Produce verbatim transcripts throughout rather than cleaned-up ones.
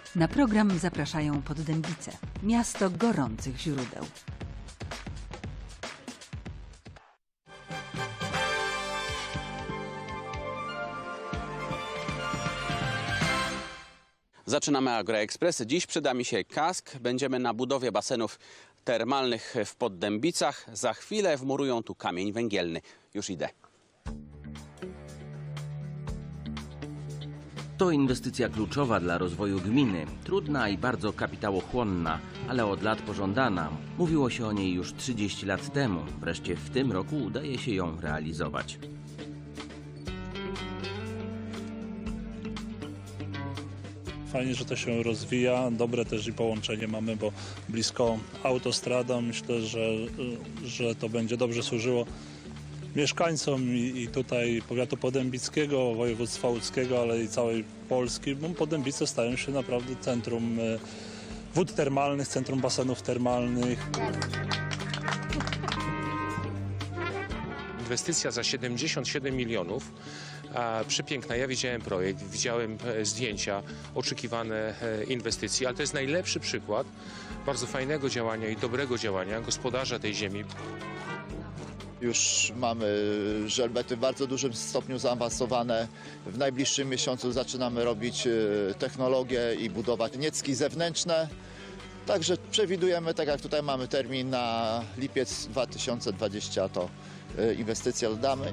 Na program zapraszają Poddębice, miasto gorących źródeł. Zaczynamy AgroExpress. Dziś przyda mi się kask. Będziemy na budowie basenów termalnych w Poddębicach. Za chwilę wmurują tu kamień węgielny. Już idę. To inwestycja kluczowa dla rozwoju gminy. Trudna i bardzo kapitałochłonna, ale od lat pożądana. Mówiło się o niej już trzydzieści lat temu. Wreszcie w tym roku udaje się ją realizować. Fajnie, że to się rozwija. Dobre też i połączenie mamy, bo blisko autostrada. Myślę, że, że to będzie dobrze służyło mieszkańcom i, i tutaj powiatu poddębickiego, województwa łódzkiego, ale i całej Polski. Bo Poddębice stają się naprawdę centrum wód termalnych, centrum basenów termalnych. Inwestycja za siedemdziesiąt siedem milionów. A przepiękna. Ja widziałem projekt, widziałem zdjęcia, oczekiwane inwestycje, ale to jest najlepszy przykład bardzo fajnego działania i dobrego działania gospodarza tej ziemi. Już mamy żelbety w bardzo dużym stopniu zaawansowane. W najbliższym miesiącu zaczynamy robić technologię i budować niecki zewnętrzne. Także przewidujemy, tak jak tutaj mamy termin na lipiec dwa tysiące dwudziesty, to inwestycje oddamy.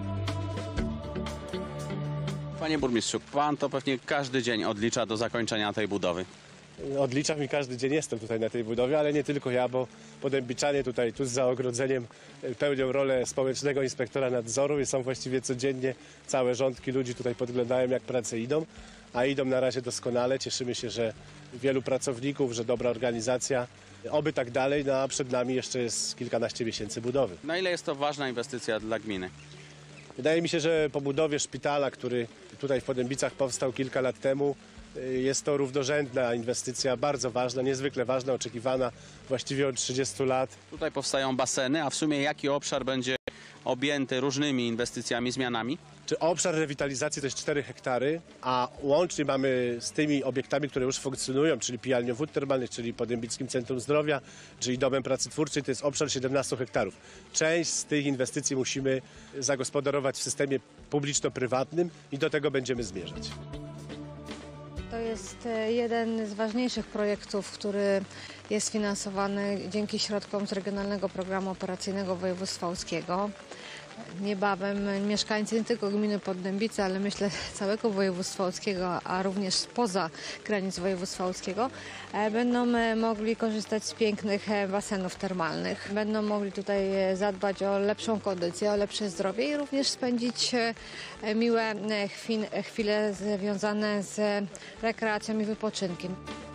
Panie burmistrzu, pan to pewnie każdy dzień odlicza do zakończenia tej budowy. Odliczam i każdy dzień jestem tutaj na tej budowie, ale nie tylko ja, bo poddębiczanie tutaj tuż za ogrodzeniem pełnią rolę społecznego inspektora nadzoru i są właściwie codziennie całe rządki ludzi tutaj podglądają, jak prace idą, a idą na razie doskonale. Cieszymy się, że wielu pracowników, że dobra organizacja. Oby tak dalej, no a przed nami jeszcze jest kilkanaście miesięcy budowy. Na ile jest to ważna inwestycja dla gminy? Wydaje mi się, że po budowie szpitala, który tutaj w Poddębicach powstał kilka lat temu, jest to równorzędna inwestycja, bardzo ważna, niezwykle ważna, oczekiwana właściwie od trzydziestu lat. Tutaj powstają baseny, a w sumie jaki obszar będzie objęty różnymi inwestycjami, zmianami? Czy obszar rewitalizacji to jest cztery hektary, a łącznie mamy z tymi obiektami, które już funkcjonują, czyli pijalnią wód termalnych, czyli Poddębickim Centrum Zdrowia, czyli Domem Pracy Twórczej, to jest obszar siedemnaście hektarów. Część z tych inwestycji musimy zagospodarować w systemie publiczno-prywatnym i do tego będziemy zmierzać. To jest jeden z ważniejszych projektów, który jest finansowany dzięki środkom z Regionalnego Programu Operacyjnego Województwa Łódzkiego. Niebawem mieszkańcy nie tylko gminy Poddębice, ale myślę całego województwa łódzkiego, a również spoza granic województwa łódzkiego, będą mogli korzystać z pięknych basenów termalnych. Będą mogli tutaj zadbać o lepszą kondycję, o lepsze zdrowie i również spędzić miłe chwile związane z rekreacją i wypoczynkiem.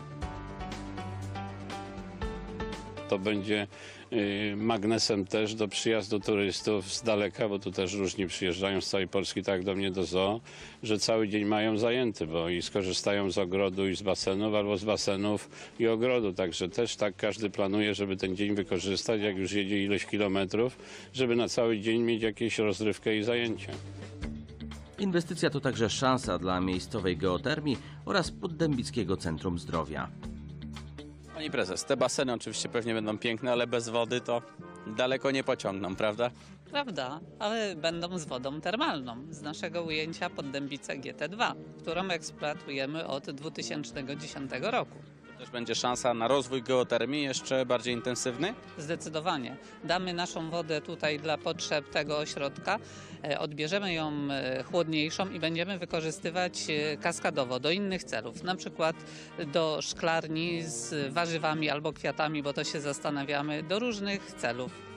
To będzie magnesem też do przyjazdu turystów z daleka, bo tu też różni przyjeżdżają z całej Polski, tak jak do mnie do zoo, że cały dzień mają zajęty, bo i skorzystają z ogrodu i z basenów, albo z basenów i ogrodu. Także też tak każdy planuje, żeby ten dzień wykorzystać, jak już jedzie ileś kilometrów, żeby na cały dzień mieć jakieś rozrywkę i zajęcia. Inwestycja to także szansa dla miejscowej geotermii oraz Poddębickiego Centrum Zdrowia. Pani prezes, te baseny oczywiście pewnie będą piękne, ale bez wody to daleko nie pociągną, prawda? Prawda, ale będą z wodą termalną z naszego ujęcia Poddębice G T dwa, którą eksploatujemy od dwa tysiące dziesiątego roku. To też będzie szansa na rozwój geotermii jeszcze bardziej intensywny? Zdecydowanie. Damy naszą wodę tutaj dla potrzeb tego ośrodka, odbierzemy ją chłodniejszą i będziemy wykorzystywać kaskadowo do innych celów, na przykład do szklarni z warzywami albo kwiatami, bo to się zastanawiamy, do różnych celów.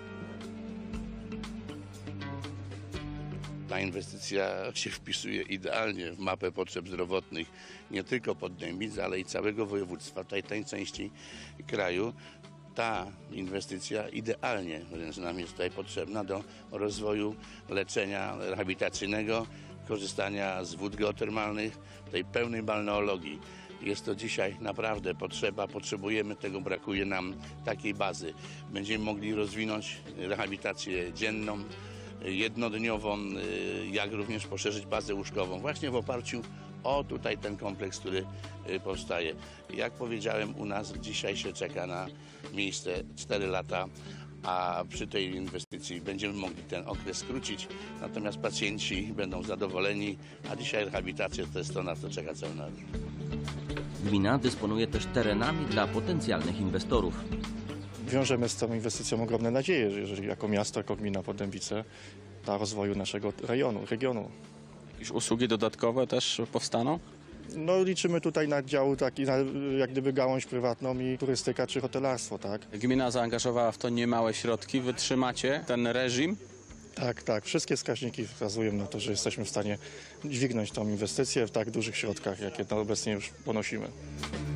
Ta inwestycja się wpisuje idealnie w mapę potrzeb zdrowotnych nie tylko Poddębic, ale i całego województwa, tej, tej części kraju. Ta inwestycja idealnie wręcz nam jest tutaj potrzebna do rozwoju leczenia rehabilitacyjnego, korzystania z wód geotermalnych, tej pełnej balneologii. Jest to dzisiaj naprawdę potrzeba, potrzebujemy tego, brakuje nam takiej bazy. Będziemy mogli rozwinąć rehabilitację dzienną, jednodniową, jak również poszerzyć bazę łóżkową właśnie w oparciu o tutaj ten kompleks, który y, powstaje. Jak powiedziałem, u nas dzisiaj się czeka na miejsce cztery lata, a przy tej inwestycji będziemy mogli ten okres skrócić, natomiast pacjenci będą zadowoleni, a dzisiaj rehabilitacja to jest to, na co czeka cały naród. Gmina dysponuje też terenami dla potencjalnych inwestorów. Wiążemy z tą inwestycją ogromne nadzieje, że jeżeli jako miasto, jako gmina Poddębice dla rozwoju naszego rejonu, regionu. Jakieś usługi dodatkowe też powstaną? No liczymy tutaj na dział taki, na, jak gdyby gałąź prywatną i turystyka czy hotelarstwo, tak? Gmina zaangażowała w to niemałe środki. Wytrzymacie ten reżim? Tak, tak. Wszystkie wskaźniki wskazują na to, że jesteśmy w stanie dźwignąć tą inwestycję w tak dużych środkach, jakie no obecnie już ponosimy.